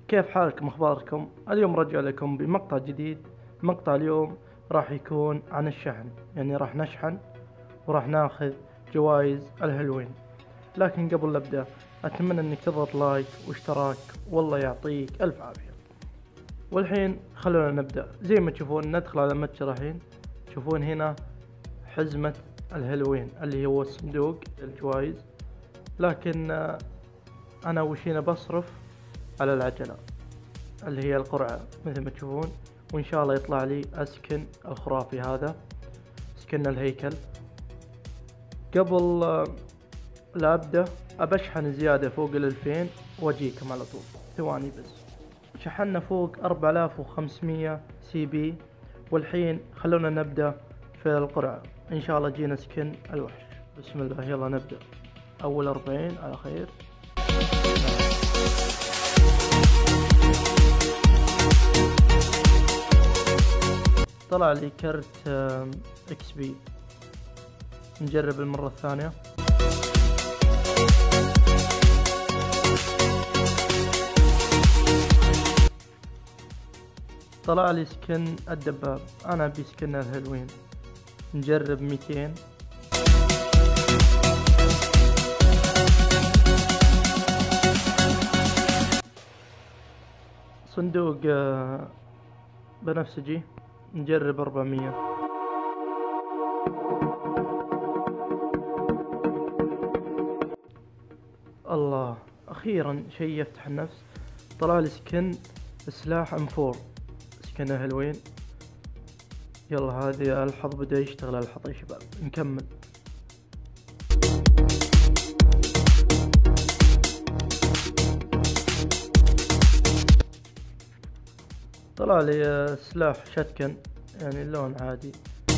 كيف حالكم؟ اخباركم؟ اليوم رجع لكم بمقطع جديد. مقطع اليوم راح يكون عن الشحن، يعني راح نشحن وراح ناخذ جوائز الهلوين. لكن قبل لا ابدا اتمنى انك تضغط لايك واشتراك، والله يعطيك الف عافية. والحين خلونا نبدا. زي ما تشوفون ندخل على متجر. الحين تشوفون هنا حزمة الهلوين اللي هو صندوق الجوائز، لكن انا وش هنا بصرف على العجلة اللي هي القرعة مثل ما تشوفون، وإن شاء الله يطلع لي أسكن الخرافي هذا، سكن الهيكل. قبل لا أبدأ أبشحن زيادة فوق 2000 وأجيكم على طول. ثواني بس. شحنا فوق 4500 سي بي، والحين خلونا نبدأ في القرعة. إن شاء الله جينا سكن الوحش. بسم الله، يلا نبدأ. أول 40 على خير. طلع لي كرت اكس بي. نجرب المرة الثانية. طلع لي سكن الدباب. انا ابي سكن الهلوين. نجرب 200. صندوق بنفسجي. نجرب 400. الله، اخيرا شيء يفتح النفس. طلع لي سكن سلاح ام4. سكن الهلوين. يلا هذه الحظ بدأ يشتغل. الحظ يا شباب، نكمل. طلع لي سلاح شتكن، يعني اللون عادي.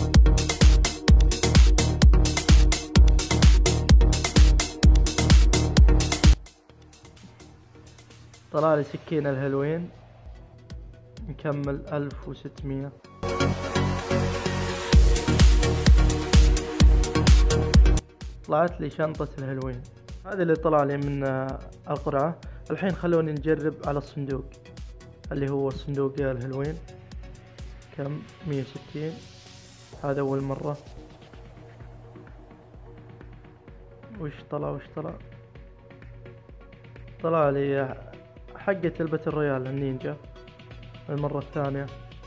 طلع لي سكين الهلوين. نكمل 1600. طلعت لي شنطة الهلوين. هذا اللي طلع لي من القرعة. الحين خلوني نجرب على الصندوق اللي هو صندوق الهلوين. كم؟ 160. هذا أول مرة. وش طلع؟ طلع لي حقة الباتل رويال النينجا المرة الثانية.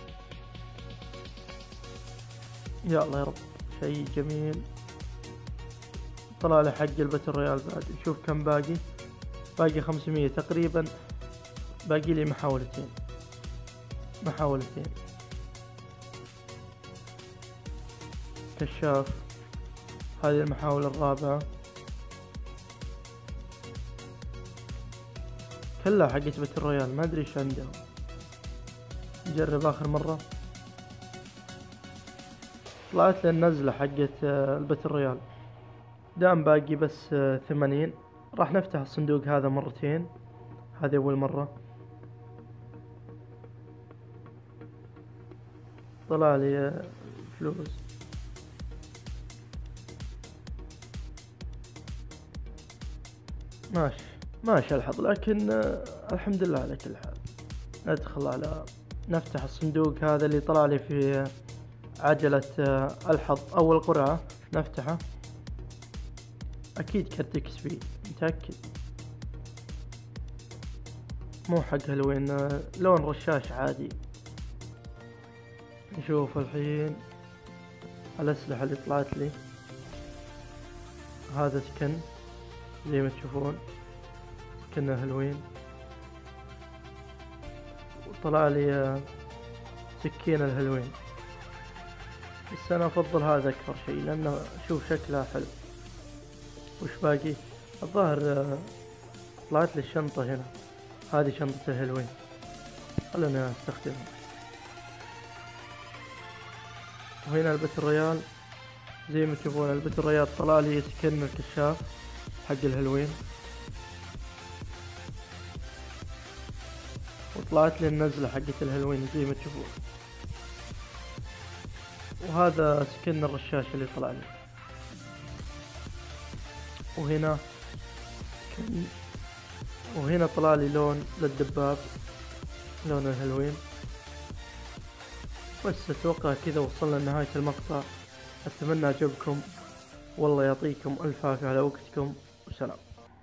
يا الله يا رب، شيء جميل. طلع لي حق الباتل رويال بعد. نشوف كم باقي. باقي 500 تقريبا. باقي لي محاولتين. كشاف. هذه المحاولة الرابعة. كلها حقت باتل رويال، ما ادري ايش عندهم. نجرب اخر مرة. طلعت لي النزلة حقت الباتل رويال. دام باقي بس 80. راح نفتح الصندوق هذا مرتين. هذه اول مرة. طلع لي فلوس. ماشي الحظ، لكن الحمد لله على كل حال. ندخل على نفتح الصندوق هذا اللي طلع لي في عجلة الحظ. أول قرعة نفتحه. أكيد كرت اكس بي، متأكد. مو حق هلوين، لون رشاش عادي. نشوف الحين الأسلحة اللي طلعت لي. هذا سكن زي ما تشوفون، سكن هلوين. وطلع لي سكين الهلوين، بس أنا أفضل هذا أكثر شيء لأنه شوف شكله حلو. وش باقي؟ الظاهر طلعت لي الشنطة هنا. هذه شنطة الهلوين، خلنا استخدمها. وهنا الباتل رويال زي ما تشوفون. الباتل رويال طلع لي سكن الكشاف حق الهلوين، وطلعت لي النزلة حقت الهلوين زي ما تشوفون. وهذا سكن الرشاش اللي طلع لي. وهنا وهنا طلع لي لون للدباب، لون الهالوين. بس اتوقع كذا وصلنا لنهاية المقطع. اتمنى عجبكم، والله يعطيكم الف عافية على وقتكم، وسلام.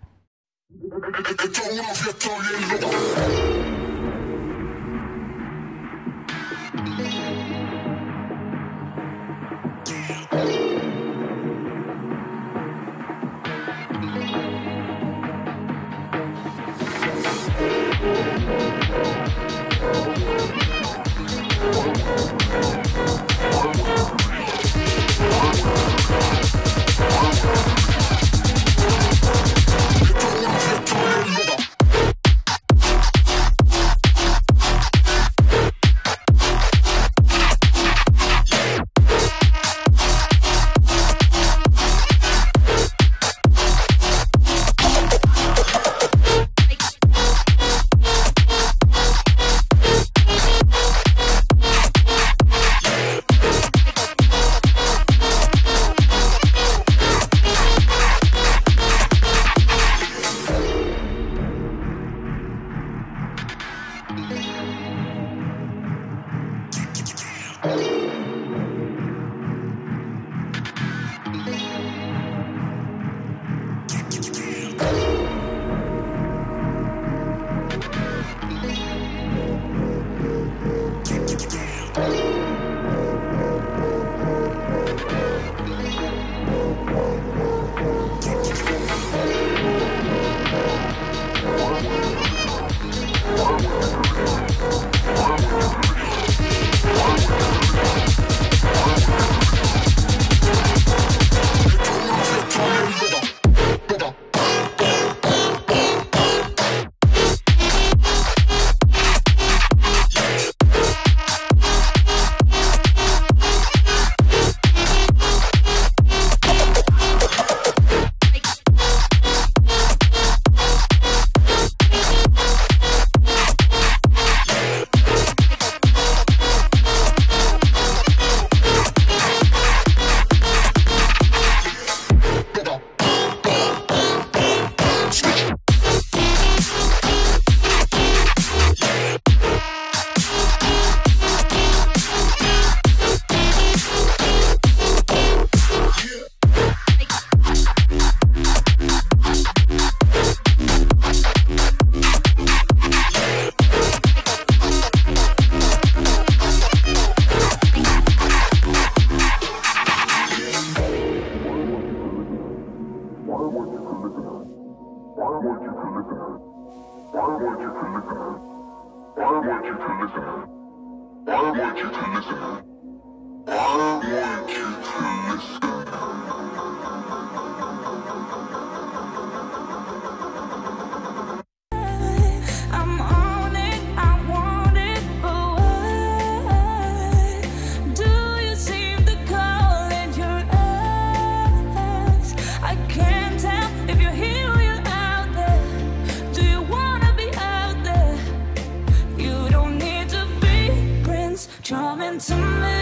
To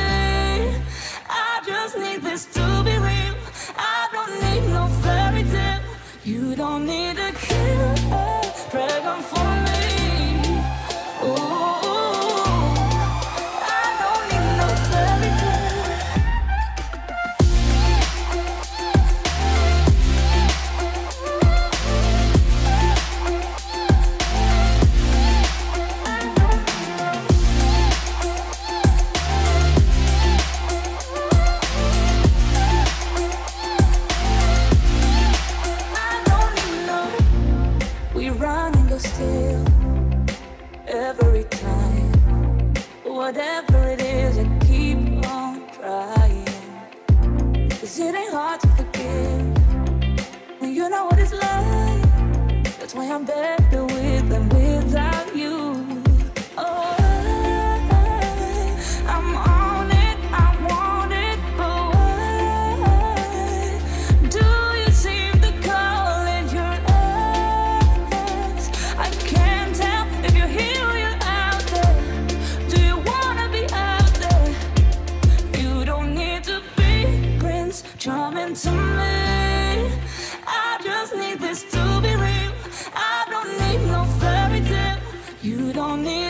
me, I just need this to be real. I don't need no fairy tale. You don't need a killer dragon for me. Ooh, I don't need no fairy still every time. Whatever it is, I keep on trying. 'Cause it ain't hard to forgive when you know what it's like. That's why I'm better with than without you. Oh, I'm on it, I want it, but why do you seem to call in your eyes? I can't tell if you're here or you're out there. Do you wanna be out there? You don't need to be Prince Charming to me. I just need this to be real. I don't need want it